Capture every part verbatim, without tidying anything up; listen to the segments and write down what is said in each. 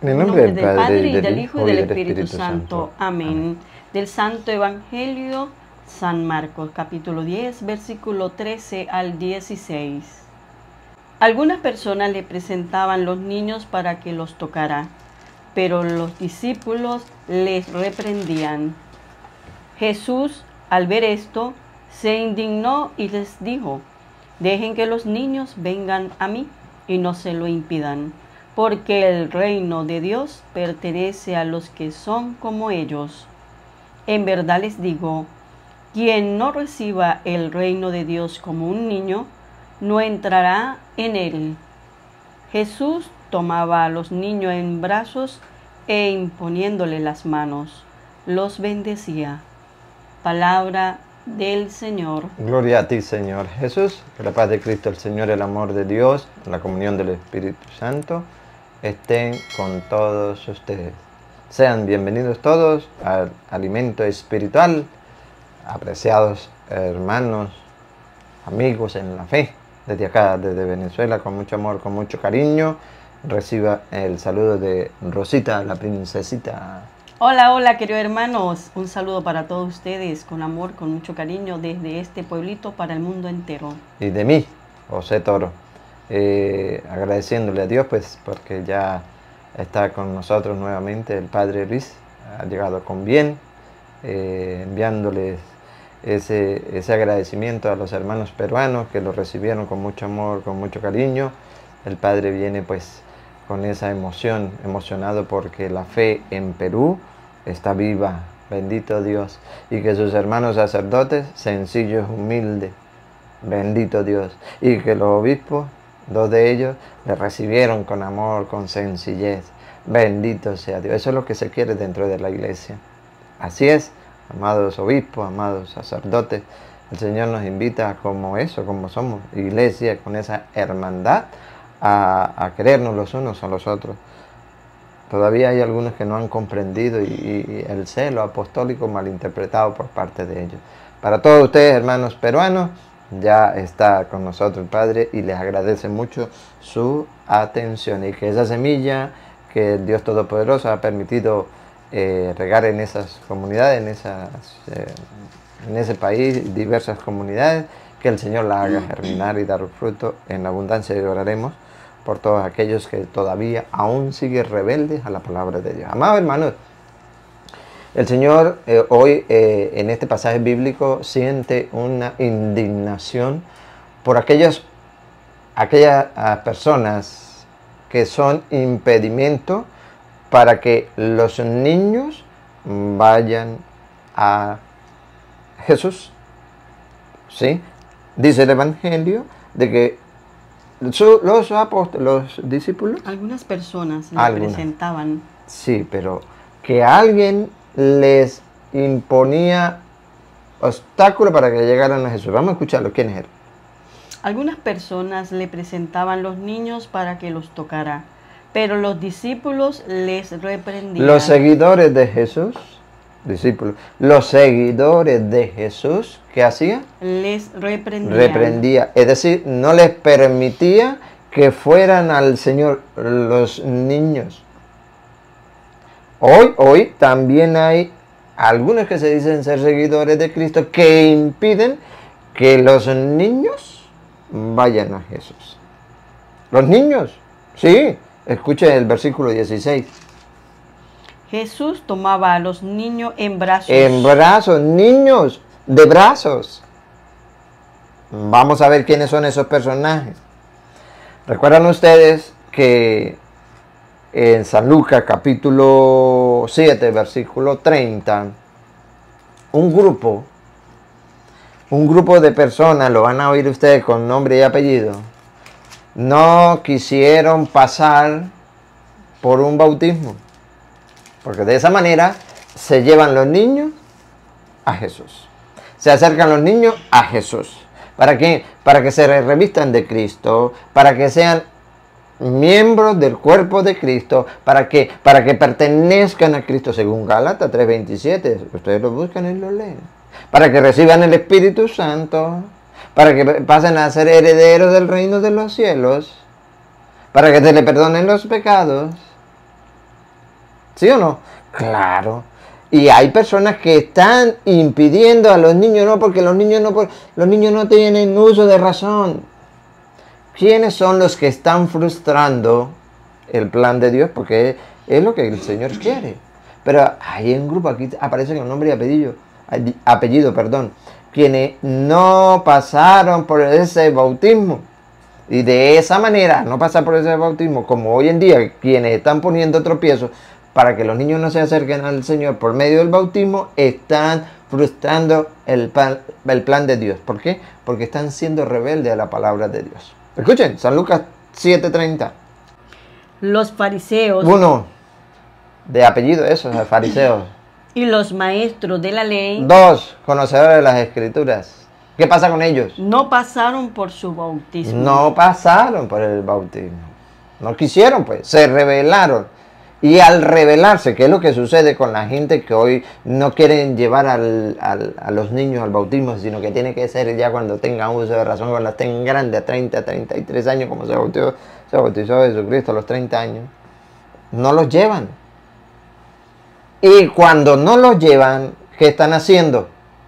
En el nombre del Padre, y del Hijo, y del Espíritu Santo. Amén. Del Santo Evangelio San Marcos, capítulo diez, versículo trece al dieciséis. Algunas personas le presentaban los niños para que los tocara, pero los discípulos les reprendían. Jesús, al ver esto, se indignó y les dijo: dejen que los niños vengan a mí y no se lo impidan, porque el reino de Dios pertenece a los que son como ellos. En verdad les digo, quien no reciba el reino de Dios como un niño, no entrará en él. Jesús tomaba a los niños en brazos e imponiéndole las manos, los bendecía. Palabra del Señor. Gloria a ti, Señor Jesús. Que la paz de Cristo, el Señor, el amor de Dios, la comunión del Espíritu Santo estén con todos ustedes. Sean bienvenidos todos al alimento espiritual, apreciados hermanos, amigos en la fe. Desde acá, desde Venezuela, con mucho amor, con mucho cariño, reciba el saludo de Rosita, la princesita. Hola, hola, queridos hermanos. Un saludo para todos ustedes, con amor, con mucho cariño, desde este pueblito para el mundo entero. Y de mí, José Toro, eh, agradeciéndole a Dios, pues, porque ya está con nosotros nuevamente el Padre Luis, ha llegado con bien, eh, enviándoles ese, ese agradecimiento a los hermanos peruanos que lo recibieron con mucho amor, con mucho cariño. El Padre viene, pues, con esa emoción, emocionado porque la fe en Perú está viva, bendito Dios, y que sus hermanos sacerdotes, sencillos, humildes, bendito Dios, y que los obispos, dos de ellos, le recibieron con amor, con sencillez, bendito sea Dios. Eso es lo que se quiere dentro de la iglesia. Así es, amados obispos, amados sacerdotes, el Señor nos invita como eso, como somos, iglesia, con esa hermandad, a, a querernos los unos a los otros. Todavía hay algunos que no han comprendido y, y el celo apostólico malinterpretado por parte de ellos. Para todos ustedes, hermanos peruanos, ya está con nosotros el Padre y les agradece mucho su atención, y que esa semilla que el Dios Todopoderoso ha permitido eh, regar en esas comunidades, en, esas, eh, en ese país, diversas comunidades, que el Señor la haga germinar y dar fruto en abundancia, y oraremos por todos aquellos que todavía aún siguen rebeldes a la palabra de Dios. Amados hermanos, el Señor eh, hoy eh, en este pasaje bíblico siente una indignación por aquellas, aquellas uh, personas que son impedimento para que los niños vayan a Jesús. ¿Sí? Dice el Evangelio de que Su, los apóstoles, los discípulos, algunas personas le algunas. presentaban. Sí, pero que alguien les imponía obstáculos para que llegaran a Jesús. Vamos a escucharlo. ¿Quién es él? Algunas personas le presentaban los niños para que los tocara, pero los discípulos les reprendían. Los seguidores de Jesús, discípulos, los seguidores de Jesús, ¿qué hacían? Les reprendían. Reprendía, es decir, no les permitía que fueran al Señor los niños. Hoy, hoy también hay algunos que se dicen ser seguidores de Cristo que impiden que los niños vayan a Jesús. Los niños, sí, escuchen el versículo dieciséis. Jesús tomaba a los niños en brazos. En brazos, niños de brazos. Vamos a ver quiénes son esos personajes. Recuerdan ustedes que en San Lucas capítulo siete, versículo treinta, un grupo, un grupo de personas, lo van a oír ustedes con nombre y apellido, no quisieron pasar por un bautismo. Porque de esa manera se llevan los niños a Jesús. Se acercan los niños a Jesús. ¿Para qué? Para que se revistan de Cristo, para que sean miembros del cuerpo de Cristo. ¿Para qué? Para que pertenezcan a Cristo, según Gálatas tres veintisiete. Ustedes lo buscan y lo leen. Para que reciban el Espíritu Santo, para que pasen a ser herederos del reino de los cielos, para que se les perdonen los pecados. ¿Sí o no? Claro. Y hay personas que están impidiendo a los niños, no, porque los niños no, los niños no tienen uso de razón. ¿Quiénes son los que están frustrando el plan de Dios? Porque es lo que el Señor quiere. Pero hay un grupo, aquí aparecen el nombre y apellido, apellido, perdón, quienes no pasaron por ese bautismo. Y de esa manera, no pasar por ese bautismo, como hoy en día, quienes están poniendo tropiezos para que los niños no se acerquen al Señor por medio del bautismo, están frustrando el plan, el plan de Dios. ¿Por qué? Porque están siendo rebeldes a la palabra de Dios. Escuchen, San Lucas siete treinta. Los fariseos. Uno, de apellido esos, fariseos. Y los maestros de la ley. Dos, conocedores de las escrituras. ¿Qué pasa con ellos? No pasaron por su bautismo. No pasaron por el bautismo. No quisieron, pues. Se rebelaron. Y al rebelarse, ¿qué es lo que sucede con la gente que hoy no quieren llevar al, al, a los niños al bautismo, sino que tiene que ser ya cuando tengan uso de razón, cuando estén grandes, a treinta, treinta y tres años, como se bautizó, se bautizó Jesucristo a los treinta años? No los llevan. Y cuando no los llevan, ¿qué están haciendo?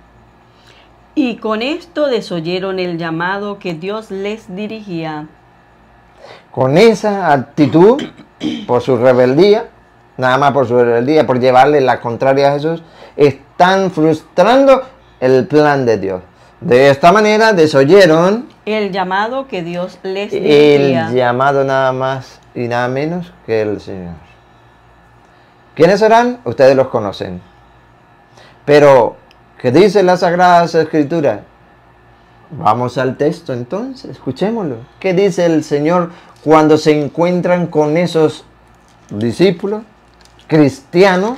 Y con esto desoyeron el llamado que Dios les dirigía. Con esa actitud, por su rebeldía, nada más por su rebeldía, por llevarle la contraria a Jesús, están frustrando el plan de Dios. De esta manera desoyeron el llamado que Dios les dirigía. El llamado nada más y nada menos que el Señor. ¿Quiénes serán? Ustedes los conocen. Pero, ¿qué dice la Sagrada Escritura? Vamos al texto entonces, escuchémoslo. ¿Qué dice el Señor cuando se encuentran con esos discípulos cristianos?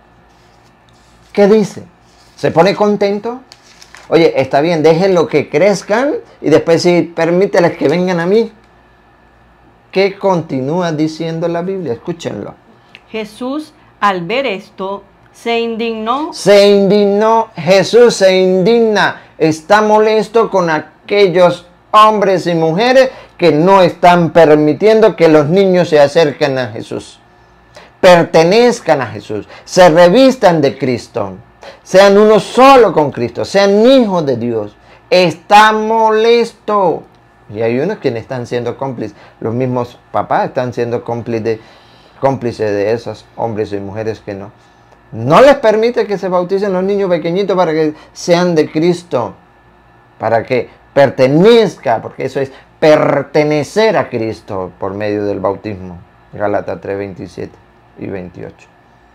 ¿Qué dice? ¿Se pone contento? Oye, está bien, déjenlo que crezcan y después sí, permíteles que vengan a mí. ¿Qué continúa diciendo la Biblia? Escúchenlo. Jesús, al ver esto, se indignó. Se indignó, Jesús se indigna, está molesto con aquellos hombres y mujeres que no están permitiendo que los niños se acerquen a Jesús, pertenezcan a Jesús, se revistan de Cristo, sean uno solo con Cristo, sean hijos de Dios. Está molesto. Y hay unos quienes están siendo cómplices, los mismos papás están siendo cómplices cómplices de esos hombres y mujeres que no. No les permite que se bauticen los niños pequeñitos para que sean de Cristo, para que pertenezca, porque eso es pertenecer a Cristo por medio del bautismo. Gálatas tres, veintisiete y veintiocho.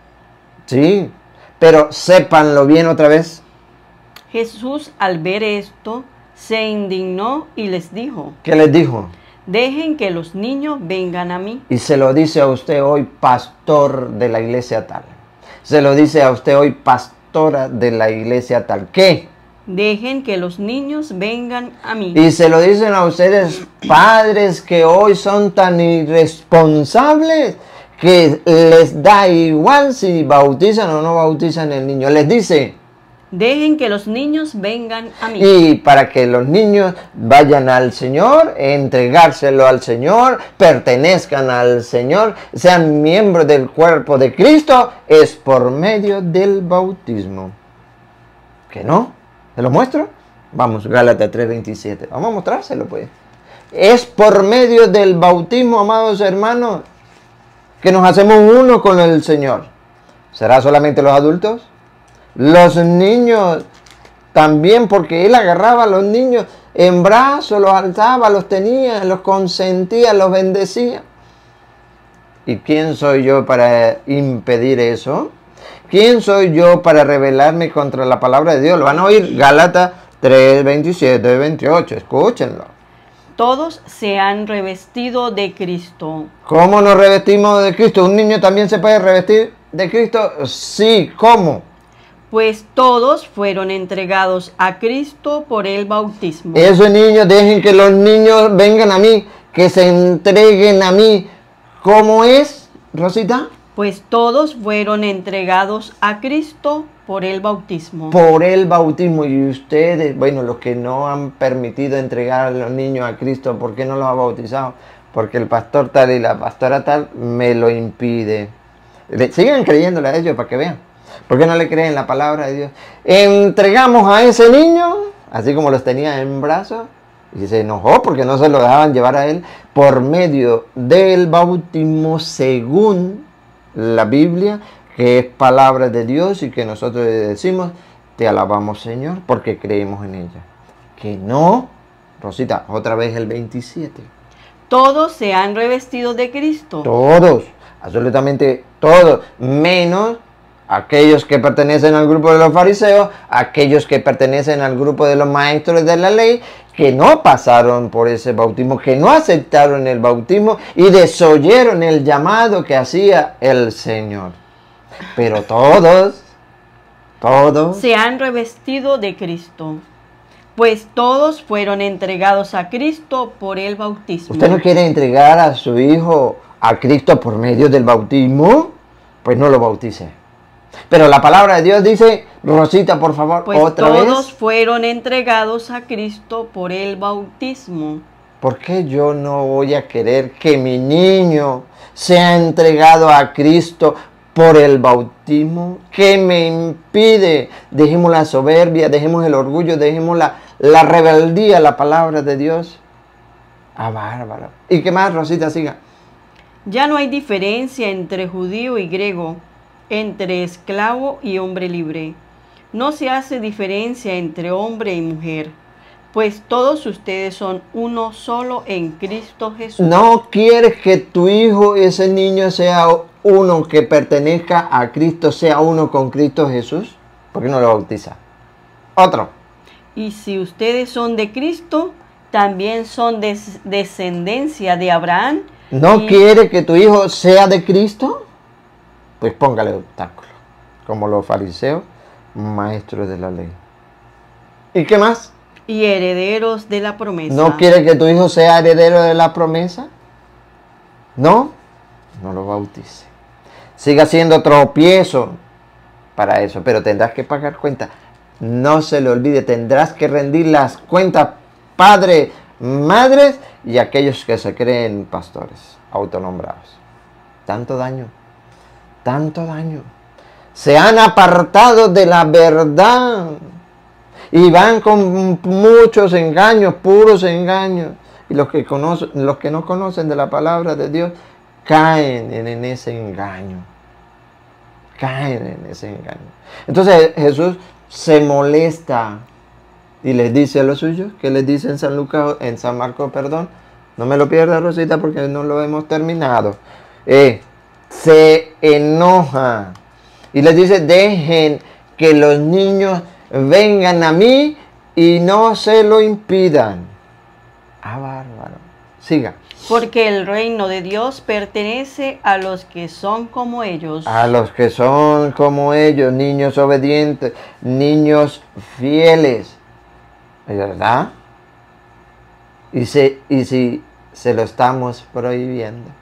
Sí, pero sépanlo bien otra vez. Jesús, al ver esto, se indignó y les dijo. ¿Qué les dijo? Dejen que los niños vengan a mí. Y se lo dice a usted hoy, pastor de la iglesia tal. Se lo dice a usted hoy, pastora de la iglesia tal. ¿Qué? Dejen que los niños vengan a mí. Y se lo dicen a ustedes, padres que hoy son tan irresponsables que les da igual si bautizan o no bautizan el niño. Les dice, dejen que los niños vengan a mí. Y para que los niños vayan al Señor, entregárselo al Señor, pertenezcan al Señor, sean miembros del cuerpo de Cristo, es por medio del bautismo. ¿Que no? ¿Se lo muestro? Vamos, Gálatas tres, veintisiete. Vamos a mostrárselo pues. Es por medio del bautismo, amados hermanos, que nos hacemos uno con el Señor. ¿Será solamente los adultos? Los niños también, porque él agarraba a los niños en brazos, los alzaba, los tenía, los consentía, los bendecía. ¿Y quién soy yo para impedir eso? ¿Quién soy yo para rebelarme contra la palabra de Dios? Lo van a oír, Gálatas tres, veintisiete, veintiocho, escúchenlo. Todos se han revestido de Cristo. ¿Cómo nos revestimos de Cristo? ¿Un niño también se puede revestir de Cristo? Sí, ¿cómo? Pues todos fueron entregados a Cristo por el bautismo. Esos niños, dejen que los niños vengan a mí, que se entreguen a mí. ¿Cómo es, Rosita? Pues todos fueron entregados a Cristo por el bautismo. Por el bautismo. Y ustedes, bueno, los que no han permitido entregar a los niños a Cristo, ¿por qué no los ha bautizado? Porque el pastor tal y la pastora tal me lo impide. Le, sigan creyéndole a ellos para que vean. ¿Por qué no le creen la palabra de Dios? Entregamos a ese niño, así como los tenía en brazos, y se enojó porque no se lo dejaban llevar a él por medio del bautismo según la Biblia, que es palabra de Dios y que nosotros le decimos, te alabamos Señor porque creemos en ella. Que no, Rosita, otra vez el veintisiete. Todos se han revestido de Cristo. Todos, absolutamente todos, menos aquellos que pertenecen al grupo de los fariseos, aquellos que pertenecen al grupo de los maestros de la ley, que no pasaron por ese bautismo, que no aceptaron el bautismo y desoyeron el llamado que hacía el Señor. Pero todos, todos se han revestido de Cristo, pues todos fueron entregados a Cristo por el bautismo. ¿Usted no quiere entregar a su hijo a Cristo por medio del bautismo? Pues no lo bautice. Pero la palabra de Dios dice, Rosita, por favor, pues otra vez. Todos fueron entregados a Cristo por el bautismo. ¿Por qué yo no voy a querer que mi niño sea entregado a Cristo por el bautismo? ¿Qué me impide? Dejemos la soberbia, dejemos el orgullo, dejemos la, la rebeldía a la palabra de Dios. Ah, bárbaro. ¿Y qué más, Rosita? Siga. Ya no hay diferencia entre judío y griego, entre esclavo y hombre libre. No se hace diferencia entre hombre y mujer, pues todos ustedes son uno solo en Cristo Jesús. ¿No quieres que tu hijo, ese niño, sea uno que pertenezca a Cristo, sea uno con Cristo Jesús? ¿Por qué no lo bautiza? Otro. Y si ustedes son de Cristo, también son de descendencia de Abraham. ¿No y... quiere que tu hijo sea de Cristo? Pues póngale obstáculo, como los fariseos, maestros de la ley. ¿Y qué más? Y herederos de la promesa. ¿No quiere que tu hijo sea heredero de la promesa? ¿No? No lo bautice. Siga siendo tropiezo para eso, pero tendrás que pagar cuenta. No se le olvide, tendrás que rendir las cuentas, padres, madres y aquellos que se creen pastores autonombrados. Tanto daño. Tanto daño. Se han apartado de la verdad y van con muchos engaños, puros engaños. Y los que, conocen, los que no conocen de la palabra de Dios caen en, en ese engaño. Caen en ese engaño. Entonces Jesús se molesta y les dice a los suyos, que les dice en San Lucas, en San Marcos, perdón. No me lo pierda, Rosita, porque no lo hemos terminado. Eh, se enoja y les dice, dejen que los niños vengan a mí y no se lo impidan. Ah, bárbaro. Siga. Porque el reino de Dios pertenece a los que son como ellos. A los que son como ellos, niños obedientes, niños fieles. ¿Verdad? Y, se, y si se lo estamos prohibiendo.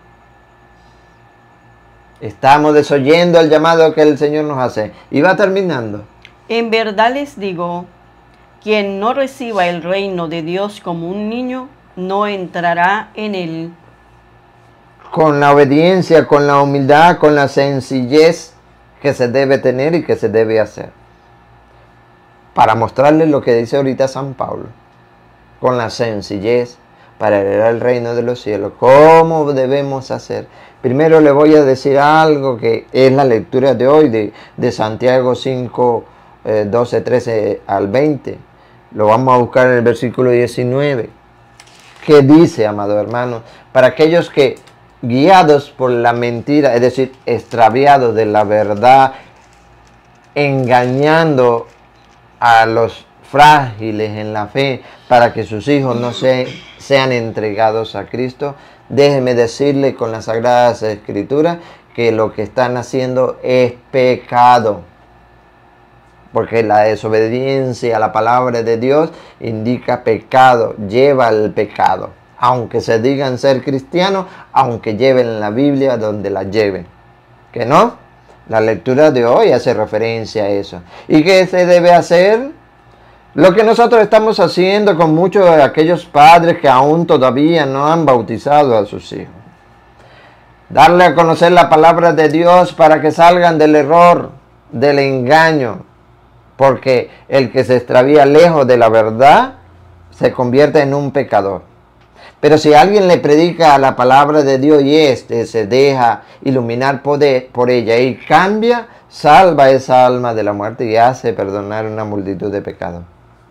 Estamos desoyendo el llamado que el Señor nos hace. Y va terminando. En verdad les digo, quien no reciba el reino de Dios como un niño, no entrará en él. Con la obediencia, con la humildad, con la sencillez que se debe tener y que se debe hacer. Para mostrarles lo que dice ahorita San Pablo. Con la sencillez para heredar el reino de los cielos. ¿Cómo debemos hacer? Primero le voy a decir algo que es la lectura de hoy de, de Santiago cinco, eh, doce, trece al veinte. Lo vamos a buscar en el versículo diecinueve. ¿Qué dice, amado hermano? Para aquellos que, guiados por la mentira, es decir, extraviados de la verdad, engañando a los frágiles en la fe para que sus hijos no se, sean entregados a Cristo, déjeme decirle con las Sagradas Escrituras que lo que están haciendo es pecado. Porque la desobediencia a la palabra de Dios indica pecado, lleva al pecado. Aunque se digan ser cristianos, aunque lleven la Biblia donde la lleven. ¿Que no? La lectura de hoy hace referencia a eso. ¿Y qué se debe hacer? Lo que nosotros estamos haciendo con muchos de aquellos padres que aún todavía no han bautizado a sus hijos. Darle a conocer la palabra de Dios para que salgan del error, del engaño. Porque el que se extravía lejos de la verdad se convierte en un pecador. Pero si alguien le predica la palabra de Dios y éste se deja iluminar por, de, por ella y cambia, salva esa alma de la muerte y hace perdonar una multitud de pecados.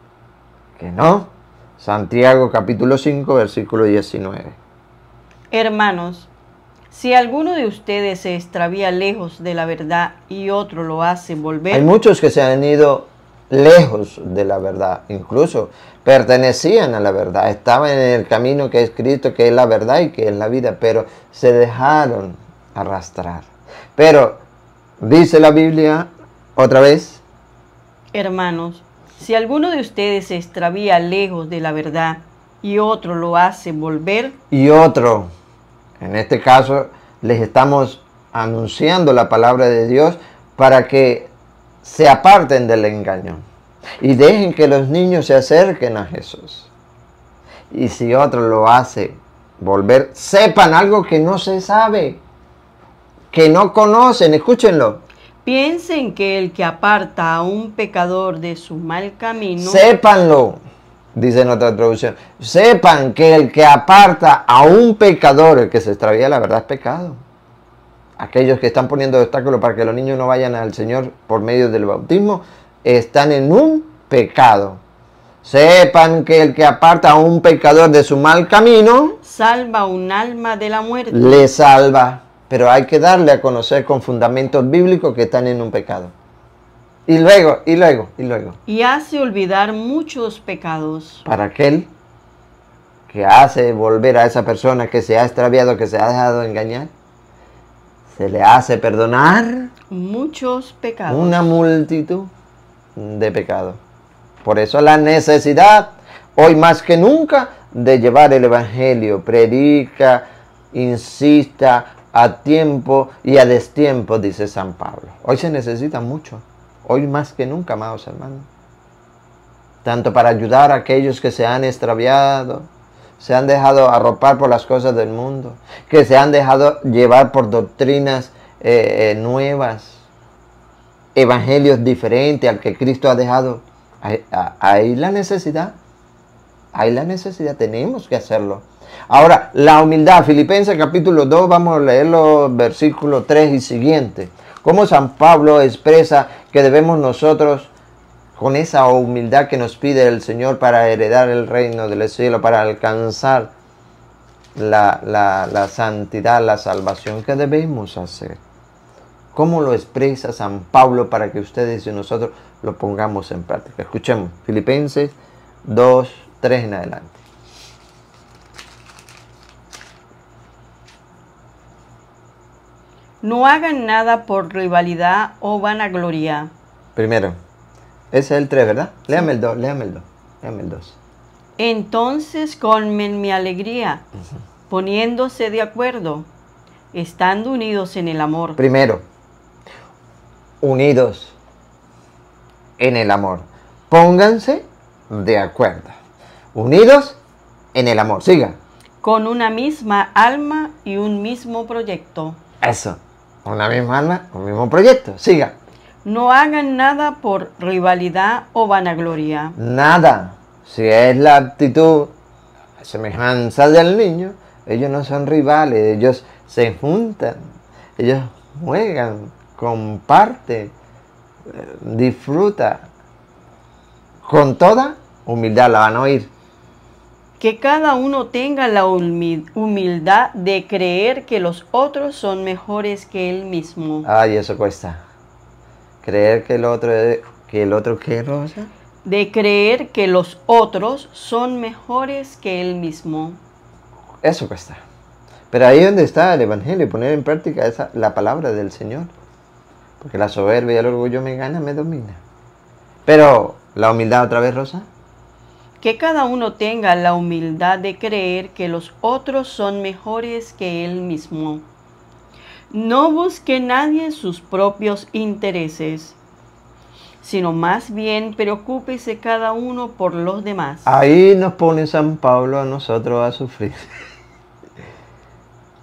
¿Que no? Santiago capítulo cinco, versículo diecinueve. Hermanos, si alguno de ustedes se extravía lejos de la verdad y otro lo hace volver... Hay muchos que se han ido lejos de la verdad, incluso pertenecían a la verdad, estaban en el camino que es Cristo, que es la verdad y que es la vida, pero se dejaron arrastrar. Pero, dice la Biblia, otra vez, hermanos, si alguno de ustedes se extravía lejos de la verdad y otro lo hace volver... Y otro, en este caso, les estamos anunciando la palabra de Dios para que se aparten del engaño y dejen que los niños se acerquen a Jesús. Y si otro lo hace volver, sepan algo que no se sabe, que no conocen, escúchenlo. Piensen que el que aparta a un pecador de su mal camino... Sépanlo, dice en otra traducción. Sepan que el que aparta a un pecador, el que se extravía la verdad, es pecado. Aquellos que están poniendo obstáculos para que los niños no vayan al Señor por medio del bautismo, están en un pecado. Sepan que el que aparta a un pecador de su mal camino, salva un alma de la muerte. Le salva. Pero hay que darle a conocer con fundamentos bíblicos que están en un pecado. Y luego, y luego, y luego. Y hace olvidar muchos pecados. Para aquel que hace volver a esa persona que se ha extraviado, que se ha dejado engañar, se le hace perdonar muchos pecados. Una multitud de pecados. Por eso la necesidad, hoy más que nunca, de llevar el Evangelio. Predica, insista, a tiempo y a destiempo, dice San Pablo. Hoy se necesita mucho. Hoy más que nunca, amados hermanos. Tanto para ayudar a aquellos que se han extraviado, se han dejado arropar por las cosas del mundo, que se han dejado llevar por doctrinas eh, eh, nuevas, evangelios diferentes al que Cristo ha dejado. Hay, hay la necesidad, hay la necesidad, tenemos que hacerlo. Ahora, la humildad, Filipenses capítulo dos, vamos a leer los versículos tres y siguientes. Cómo San Pablo expresa que debemos nosotros, con esa humildad que nos pide el Señor para heredar el reino del cielo, para alcanzar la, la, la santidad, la salvación, ¿qué debemos hacer? ¿Cómo lo expresa San Pablo para que ustedes y nosotros lo pongamos en práctica? Escuchemos, Filipenses dos, tres en adelante. No hagan nada por rivalidad o vanagloria. Primero, ese es el tres, ¿verdad? Léame el dos, léame el dos, léame el dos. Entonces colmen mi alegría, uh-huh. poniéndose de acuerdo, estando unidos en el amor. Primero, unidos en el amor. Pónganse de acuerdo. Unidos en el amor. Siga. Con una misma alma y un mismo proyecto. Eso. Una misma alma, un mismo proyecto. Siga. No hagan nada por rivalidad o vanagloria. Nada. Si es la actitud, la semejanza del niño, ellos no son rivales, ellos se juntan, ellos juegan, comparten, disfrutan. Con toda humildad la van a oír. Que cada uno tenga la humildad de creer que los otros son mejores que él mismo. Ay, eso cuesta. Creer que el otro, que el otro, ¿qué, Rosa? De creer que los otros son mejores que él mismo. Eso cuesta. Pero ahí es donde está el Evangelio, poner en práctica esa, la palabra del Señor. Porque la soberbia y el orgullo me gana, me domina. Pero la humildad otra vez, Rosa. Que cada uno tenga la humildad de creer que los otros son mejores que él mismo. No busque nadie sus propios intereses, sino más bien preocúpese cada uno por los demás. Ahí nos pone San Pablo a nosotros a sufrir.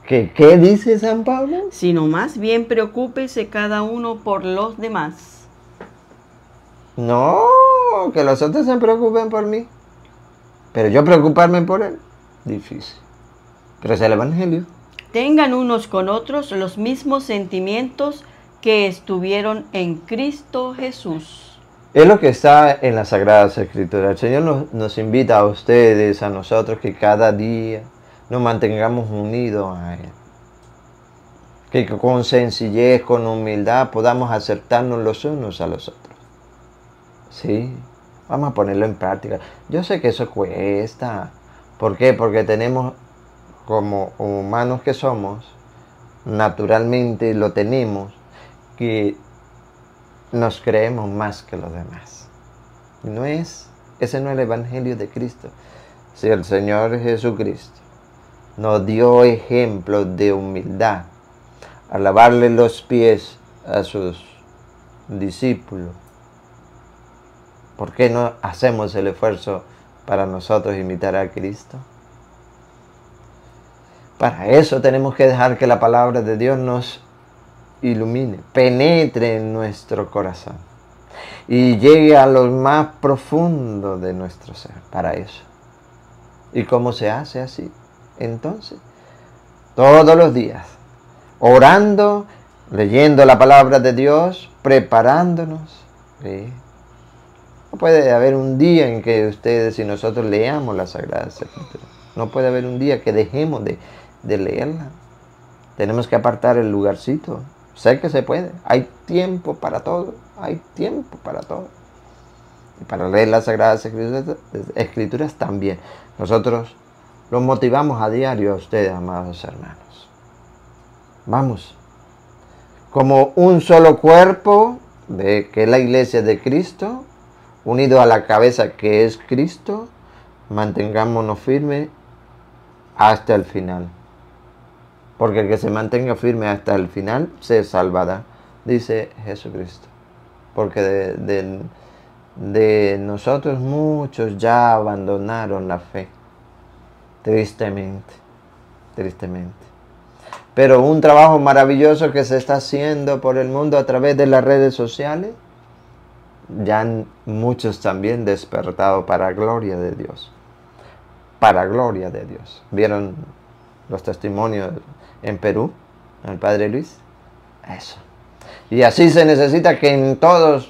¿Qué, ¿Qué dice San Pablo? Sino más bien preocúpese cada uno por los demás. No, que los otros se preocupen por mí. Pero yo preocuparme por él, difícil. Pero es el Evangelio. Tengan unos con otros los mismos sentimientos que estuvieron en Cristo Jesús. Es lo que está en las Sagradas Escrituras. El Señor nos, nos invita a ustedes, a nosotros, que cada día nos mantengamos unidos a Él. Que con sencillez, con humildad, podamos aceptarnos los unos a los otros. Sí, vamos a ponerlo en práctica. Yo sé que eso cuesta. ¿Por qué? Porque tenemos, como humanos que somos, naturalmente lo tenemos, que nos creemos más que los demás. No es, ese no es el Evangelio de Cristo. Si el Señor Jesucristo nos dio ejemplos de humildad al lavarle los pies a sus discípulos, ¿por qué no hacemos el esfuerzo para nosotros imitar a Cristo? Para eso tenemos que dejar que la palabra de Dios nos ilumine, penetre en nuestro corazón y llegue a lo más profundo de nuestro ser. Para eso. ¿Y cómo se hace así? Entonces, todos los días, orando, leyendo la palabra de Dios, preparándonos. ¿Sí? No puede haber un día en que ustedes y nosotros leamos la Sagrada Escritura. No puede haber un día que dejemos de, de leerla. Tenemos que apartar el lugarcito. Sé que se puede. Hay tiempo para todo. Hay tiempo para todo. Y para leer las Sagradas Escrituras, Escrituras también. Nosotros los motivamos a diario a ustedes, amados hermanos. Vamos. Como un solo cuerpo, de que es la iglesia de Cristo, unido a la cabeza que es Cristo, mantengámonos firmes hasta el final. Porque el que se mantenga firme hasta el final se salvará, dice Jesucristo. Porque de, de, de nosotros muchos ya abandonaron la fe. Tristemente, tristemente. Pero un trabajo maravilloso que se está haciendo por el mundo a través de las redes sociales, ya han muchos también despertado para gloria de Dios. Para gloria de Dios. ¿Vieron los testimonios en Perú? El Padre Luis. Eso. Y así se necesita que en todos,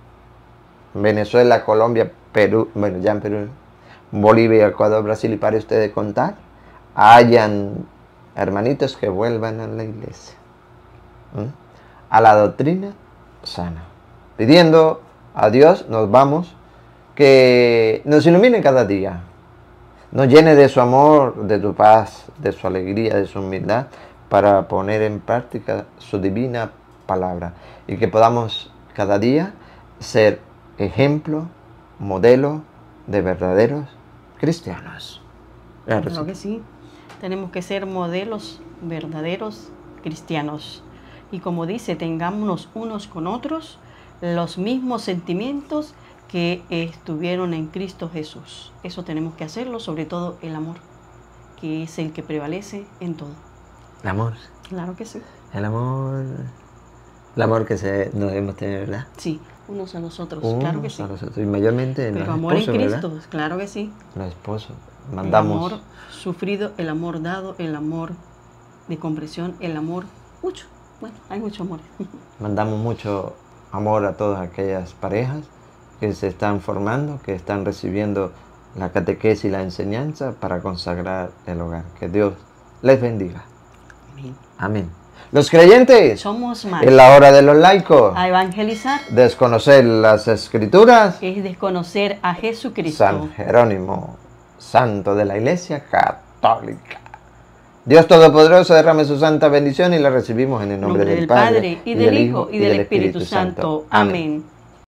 Venezuela, Colombia, Perú, bueno, ya en Perú, Bolivia, Ecuador, Brasil, y para ustedes contar, hayan hermanitos que vuelvan a la iglesia, ¿Mm? a la doctrina sana. Pidiendo a Dios, nos vamos, que nos ilumine cada día, nos llene de su amor, de su paz, de su alegría, de su humildad, para poner en práctica su divina palabra, y que podamos cada día ser ejemplo, modelo de verdaderos cristianos. Claro, claro que sí. Tenemos que ser modelos verdaderos cristianos. Y como dice, tengámonos unos con otros los mismos sentimientos que estuvieron en Cristo Jesús. Eso tenemos que hacerlo, sobre todo el amor, que es el que prevalece en todo. El amor. Claro que sí. El amor. El amor que se, nos debemos tener, ¿verdad? Sí, unos a los otros, unos claro que sí. A los otros. Y mayormente en Pero los amor esposos, en Cristo, ¿verdad? claro que sí. Los esposos. Mandamos. El amor sufrido, el amor dado, el amor de comprensión, el amor mucho. Bueno, hay mucho amor. Mandamos mucho amor a todas aquellas parejas que se están formando, que están recibiendo la catequesis y la enseñanza para consagrar el hogar. Que Dios les bendiga. Amén. Amén. Los creyentes somos más. En la hora de los laicos. A evangelizar. Desconocer las escrituras. Es desconocer a Jesucristo. San Jerónimo, santo de la Iglesia Católica. Dios Todopoderoso derrame su santa bendición y la recibimos en el nombre, nombre del, del Padre, Padre, y del Hijo, y del Espíritu, Espíritu Santo. Santo. Amén. Amén.